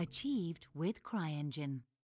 Achieved with CryEngine.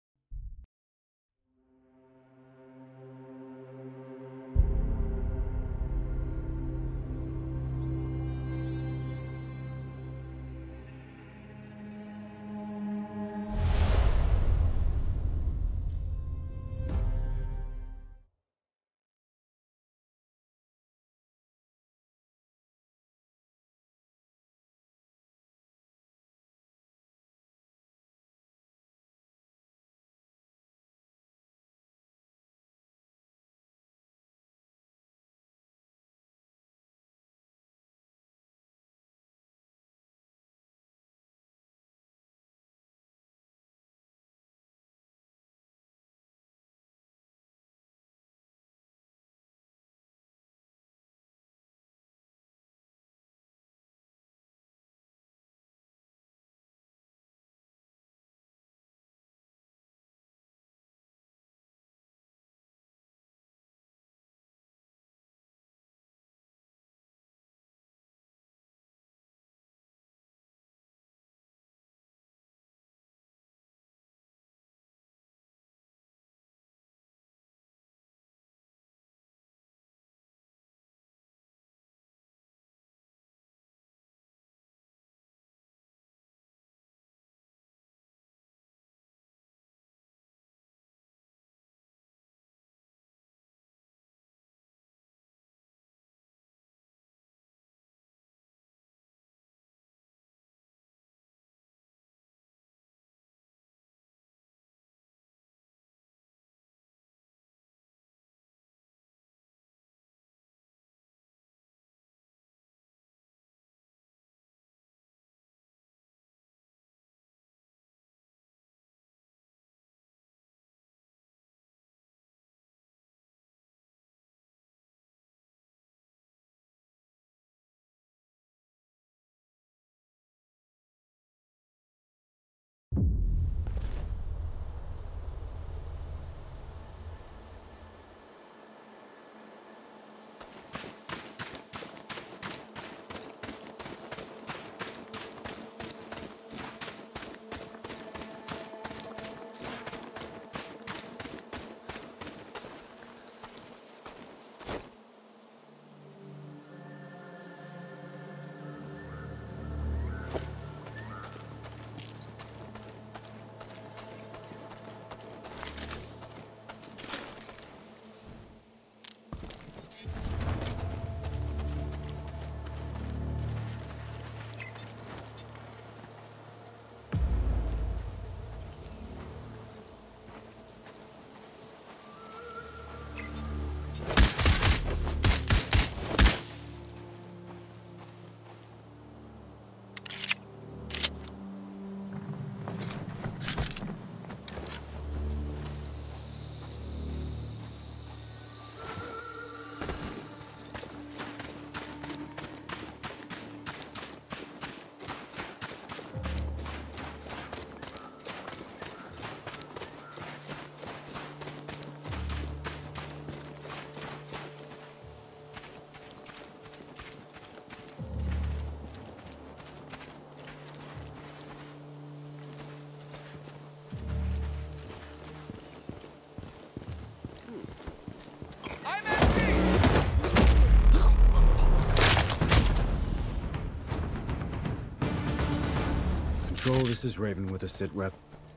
Control, this is Raven with a sit rep.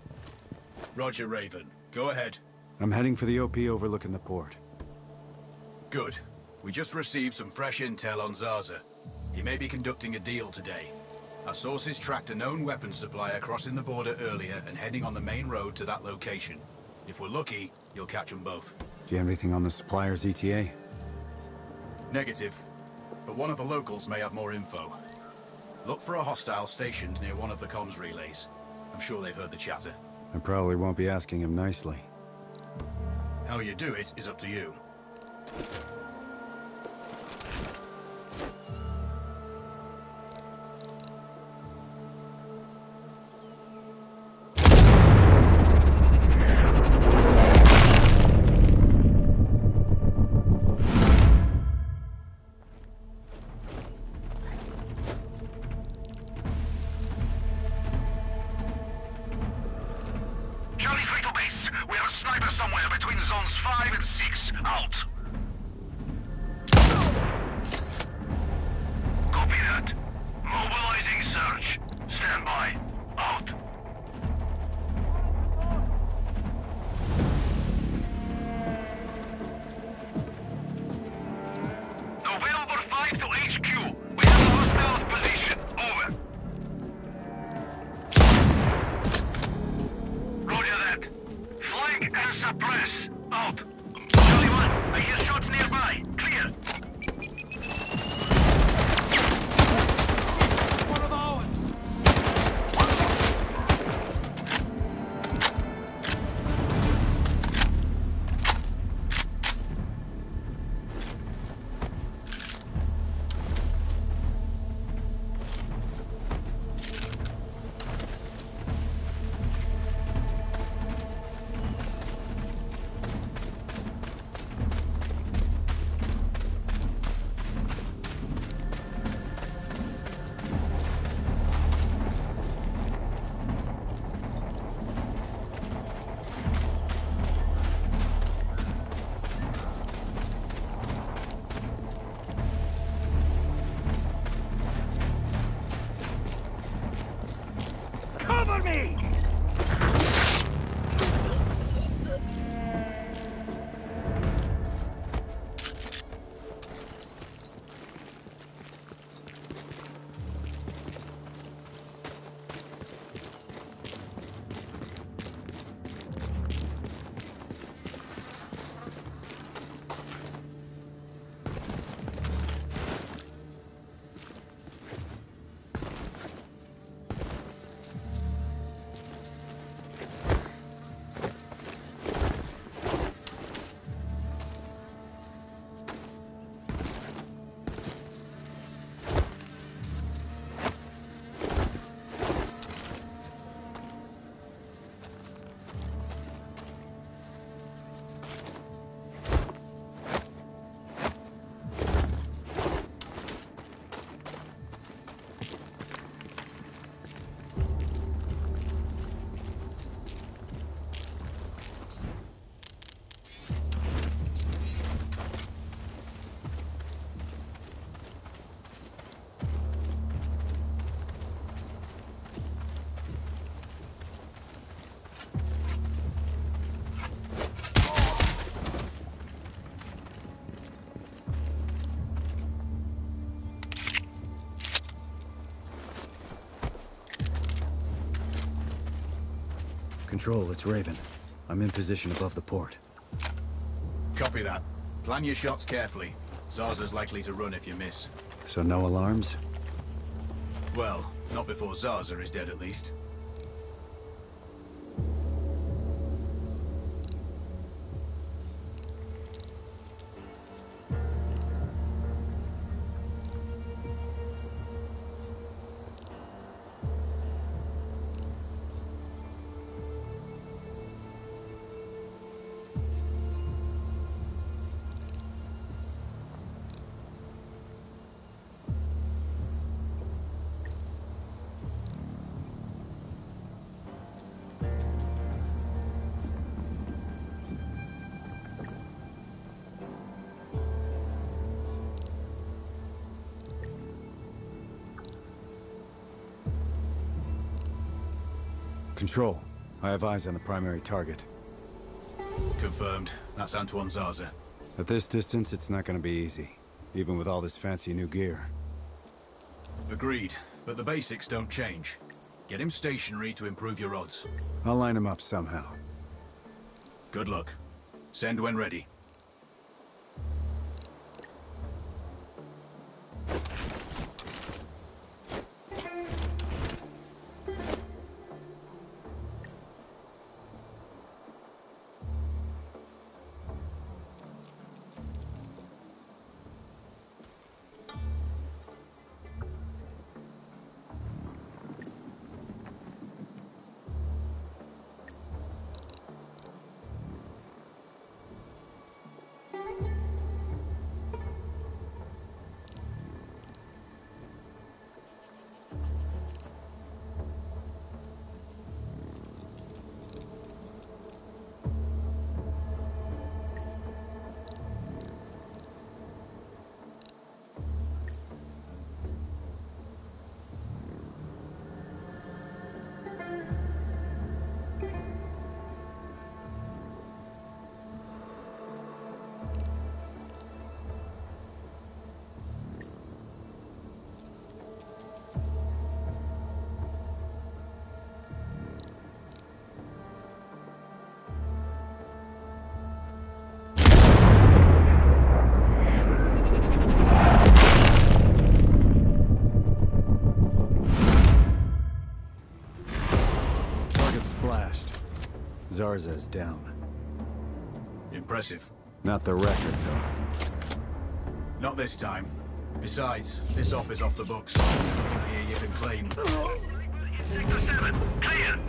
Roger, Raven. Go ahead. I'm heading for the OP overlooking the port. Good. We just received some fresh intel on Zaza. He may be conducting a deal today. Our sources tracked a known weapons supplier crossing the border earlier and heading on the main road to that location. If we're lucky, you'll catch them both. Do you have anything on the supplier's ETA? Negative. But one of the locals may have more info. Look for a hostile stationed near one of the comms relays. I'm sure they've heard the chatter. I probably won't be asking him nicely. How you do it is up to you. Control, it's Raven. I'm in position above the port. Copy that. Plan your shots carefully. Zarza's likely to run if you miss. So no alarms? Well, not before Zarza is dead at least. Control, I have eyes on the primary target. Confirmed. That's Antoine Zarza. At this distance, it's not gonna be easy, even with all this fancy new gear. Agreed, but the basics don't change. Get him stationary to improve your odds. I'll line him up somehow. Good luck. Send when ready. Zarza is down. Impressive. Not the record, though. Not this time. Besides, this op is off the books. Nothing here you can claim. Sector 7, clear!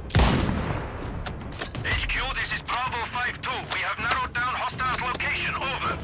HQ, this is Bravo 5-2. We have narrowed down hostiles' location. Over.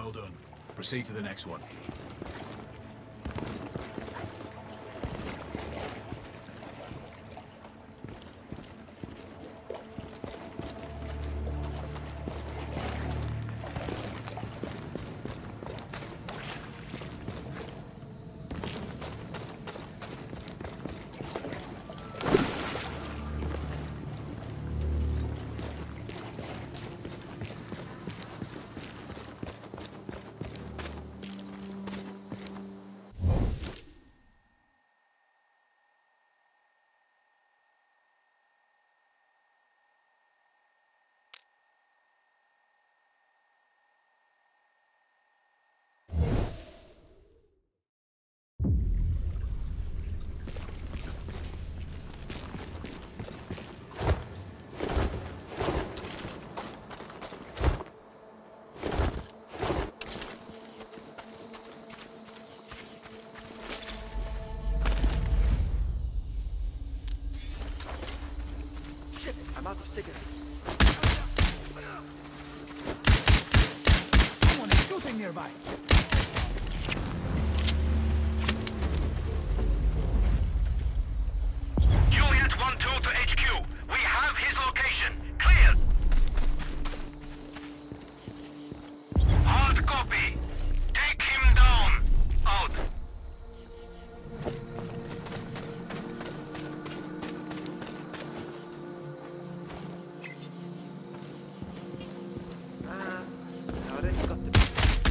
Well done. Proceed to the next one. I'm out of cigarettes. Someone is shooting nearby. Juliet 1-2 to HQ. We have his location. Clear. Hard copy. Take him down. Out. I already got the...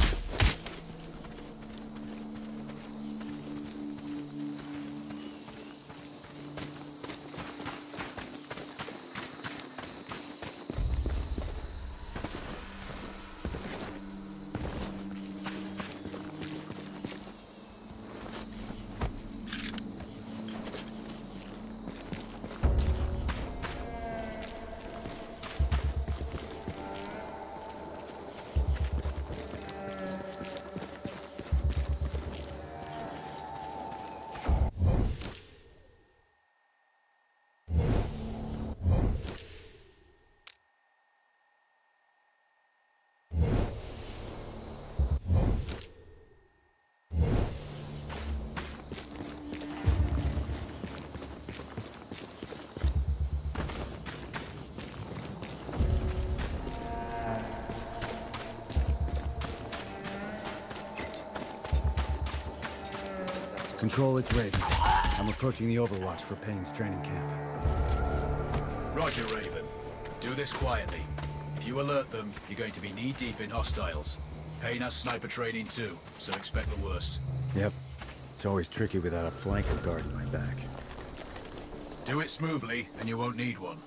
Control, it's Raven. I'm approaching the Overwatch for Payne's training camp. Roger, Raven. Do this quietly. If you alert them, you're going to be knee-deep in hostiles. Payne has sniper training too, so expect the worst. Yep. It's always tricky without a flanker guarding my back. Do it smoothly, and you won't need one.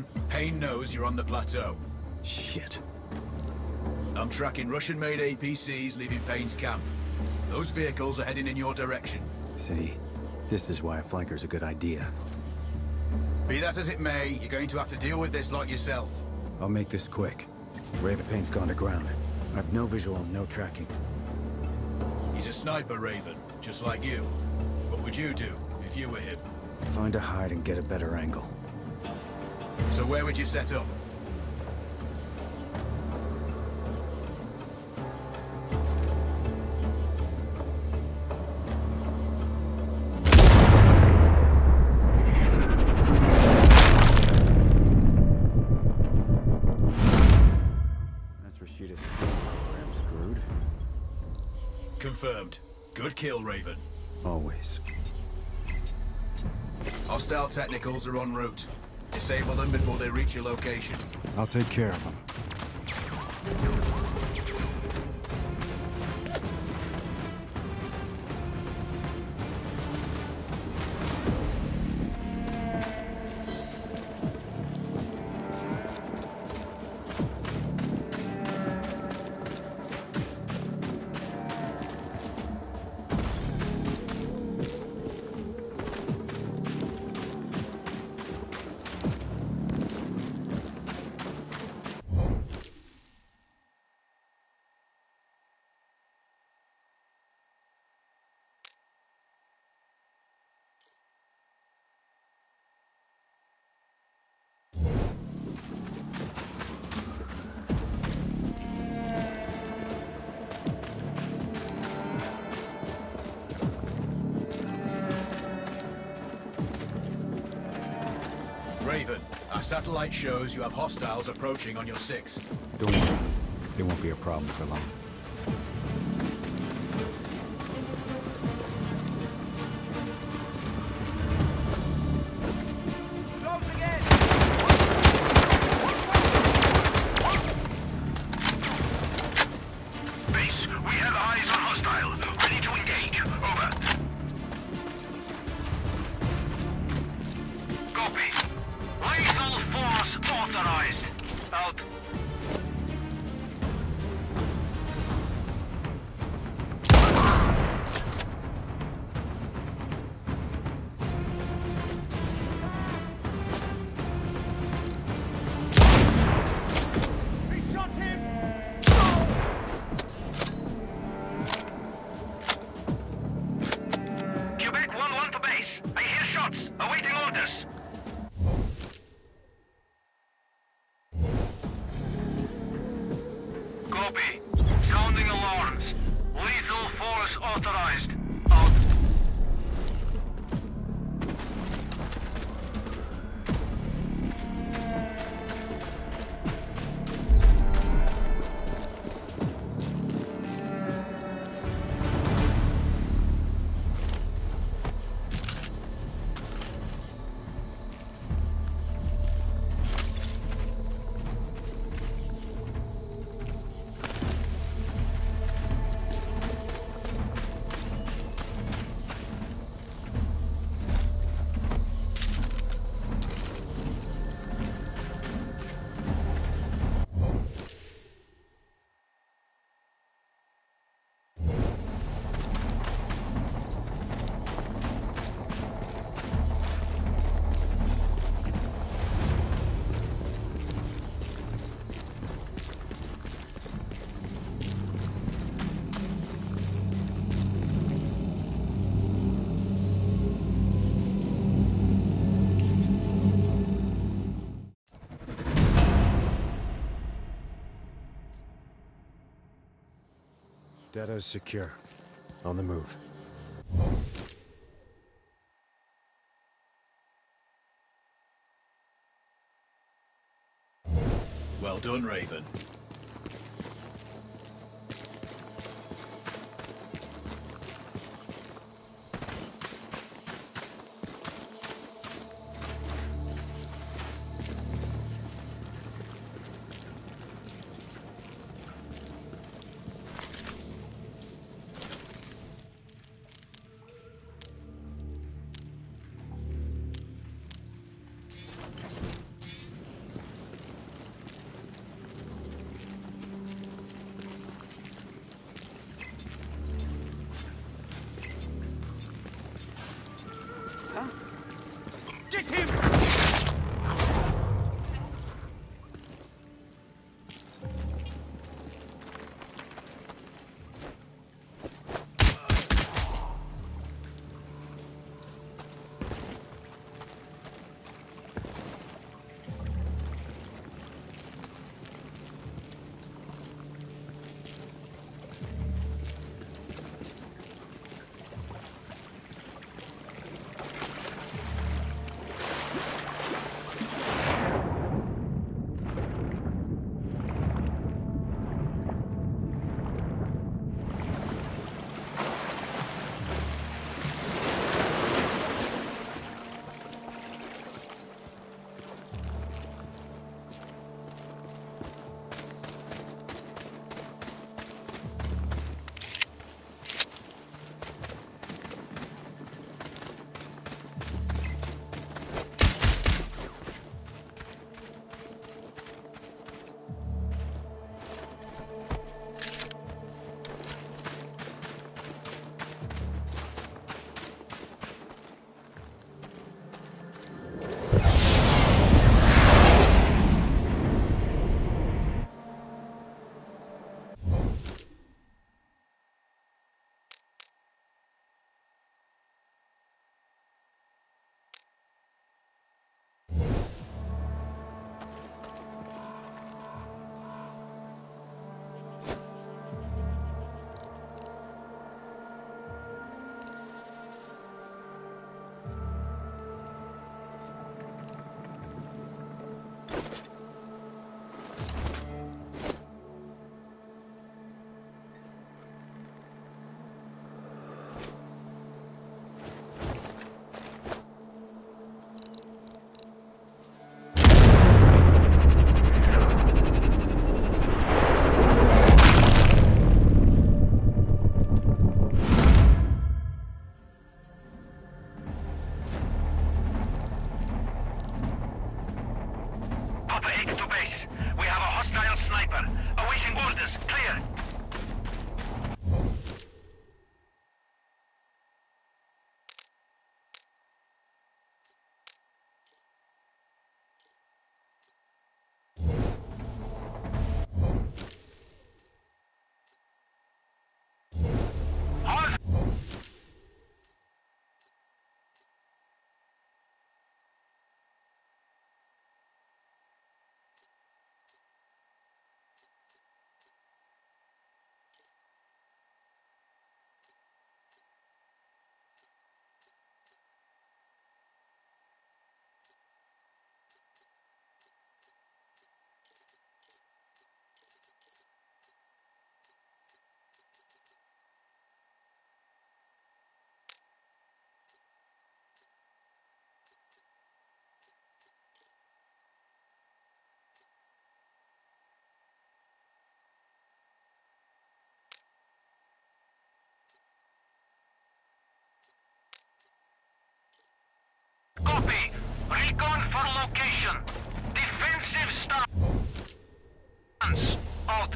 Payne knows you're on the plateau. Shit. I'm tracking Russian-made APCs leaving Payne's camp. Those vehicles are heading in your direction. See, this is why a flanker's a good idea. Be that as it may, you're going to have to deal with this lot yourself. I'll make this quick. Raven Payne's gone to ground. I have no visual, no tracking. He's a sniper, Raven, just like you. What would you do if you were him? Find a hide and get a better angle. So where would you set up? I'm screwed. Confirmed. Good kill, Raven. Always. Hostile technicals are en route. Disable them before they reach your location. I'll take care of them. Raven, our satellite shows you have hostiles approaching on your 6. Don't worry. It won't be a problem for long. Base, we have eyes on hostile. Ready to engage. Over. Copy. Lethal force authorized. Out. Quebec 1-1 to base. I hear shots. Awaiting orders. Copy. Sounding alarms. Lethal force authorized. Out. Data is secure. On the move. Well done, Raven. Papa 8 to base. We have a hostile sniper. Awaiting orders. Clear. Hold. Copy. Recon for location. Defensive stance. Out.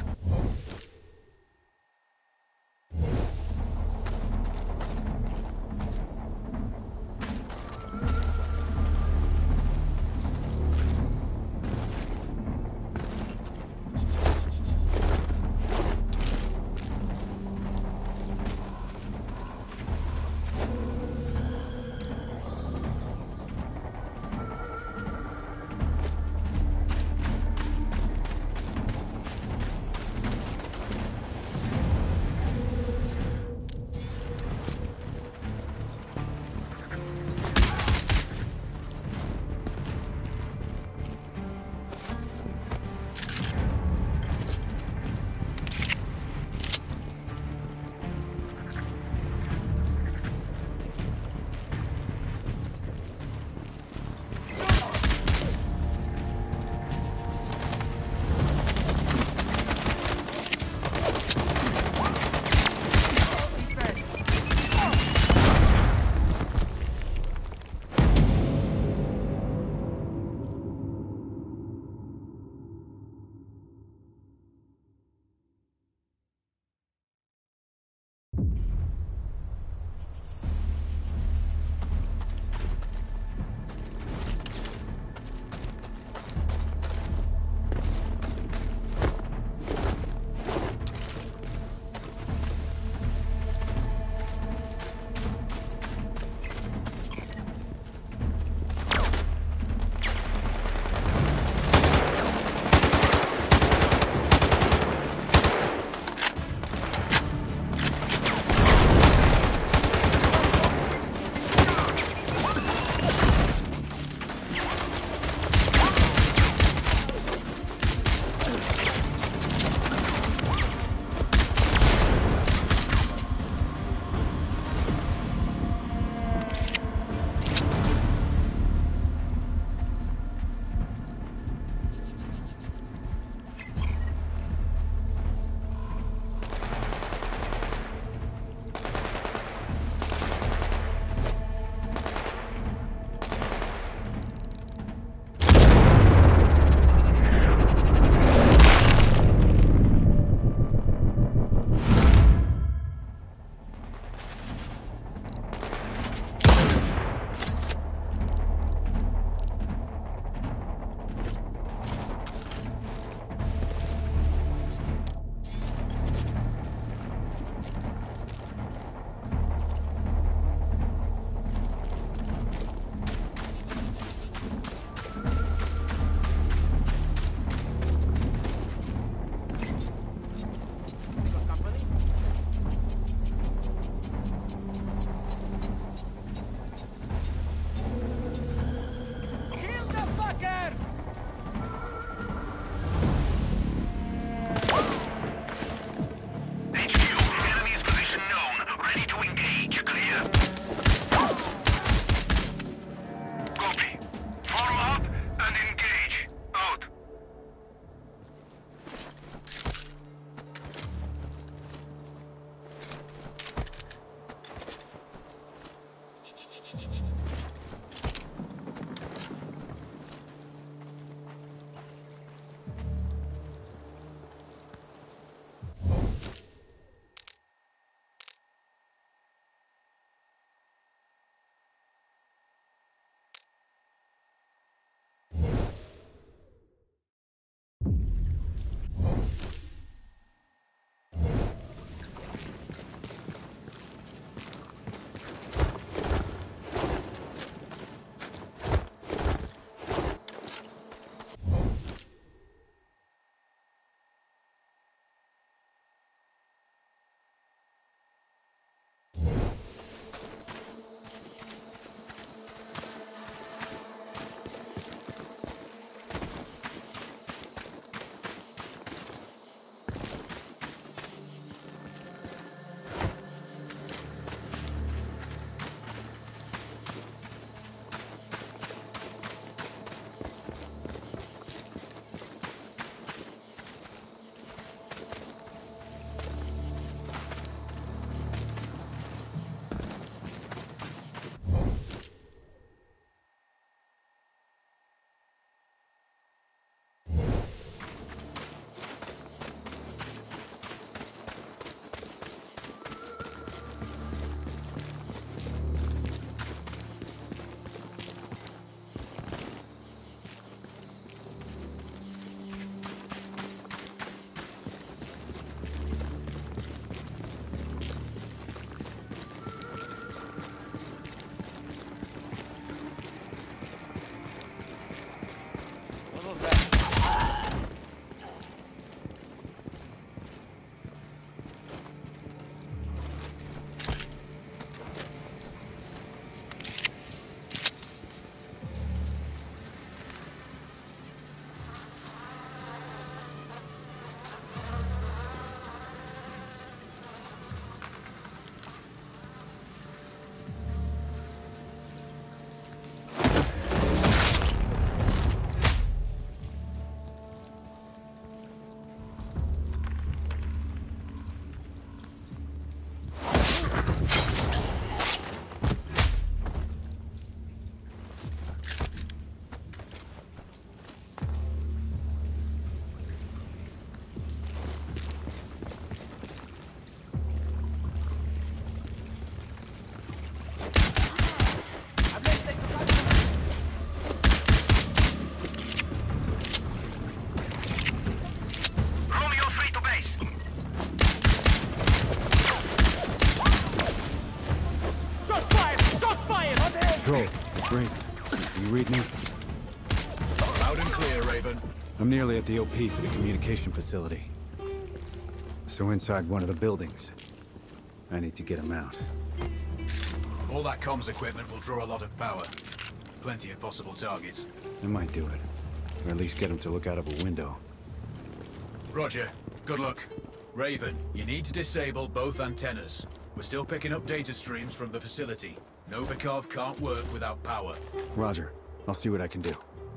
read me? Loud and clear, Raven. I'm nearly at the OP for the communication facility. So inside one of the buildings. I need to get him out. All that comms equipment will draw a lot of power. Plenty of possible targets. I might do it. Or at least get him to look out of a window. Roger. Good luck. Raven, you need to disable both antennas. We're still picking up data streams from the facility. Novikov can't work without power. Roger. I'll see what I can do.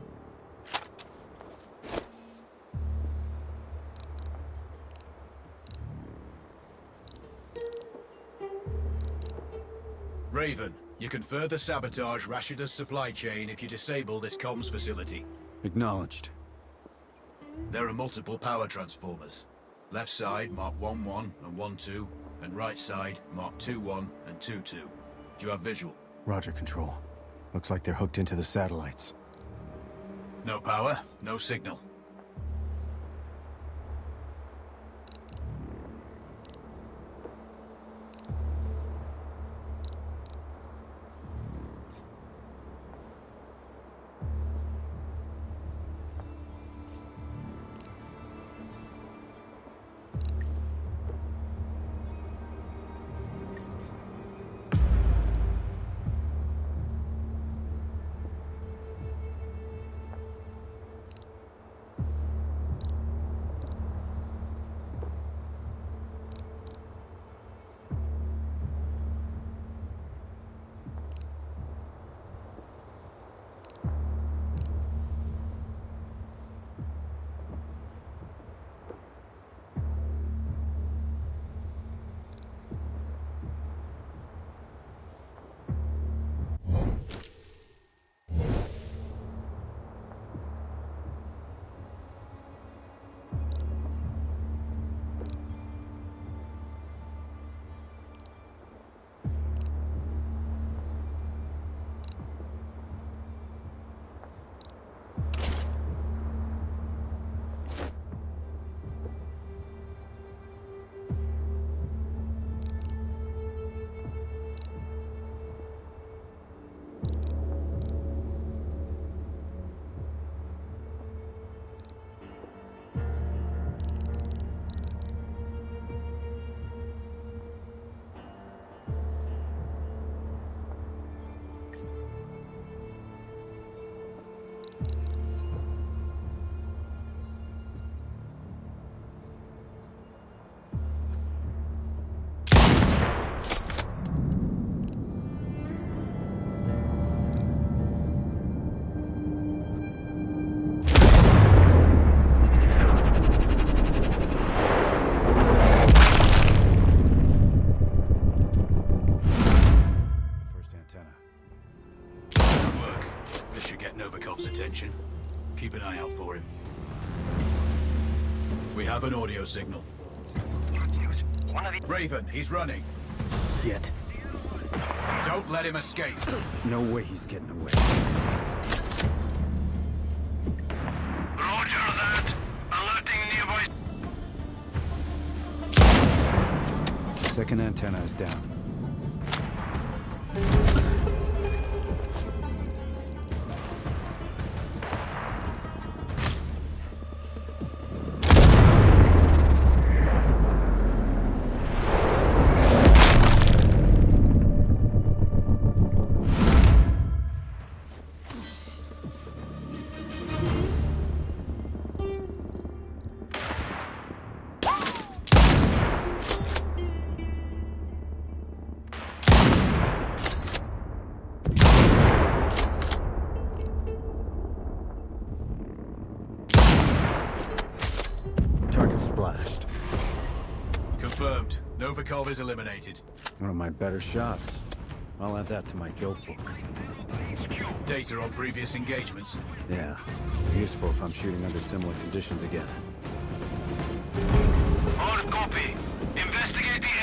Raven, you can further sabotage Rashida's supply chain if you disable this comms facility. Acknowledged. There are multiple power transformers. Left side mark 1-1 and 1-2, and right side mark 2-1 and 2-2. Do you have visual? Roger, Control. Looks like they're hooked into the satellites. No power, no signal. Attention. Keep an eye out for him. We have an audio signal. Raven, he's running. Shit. Don't let him escape. No way he's getting away. Roger that. Alerting nearby. Second antenna is down. Target splashed. Confirmed. Novikov is eliminated. One of my better shots. I'll add that to my dope book. Data on previous engagements. Yeah. Useful if I'm shooting under similar conditions again. All copy. Investigate the...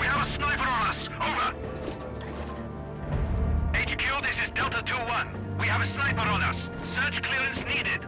have a sniper on us. Over. HQ, this is Delta 2-1. We have a sniper on us. Search clearance needed.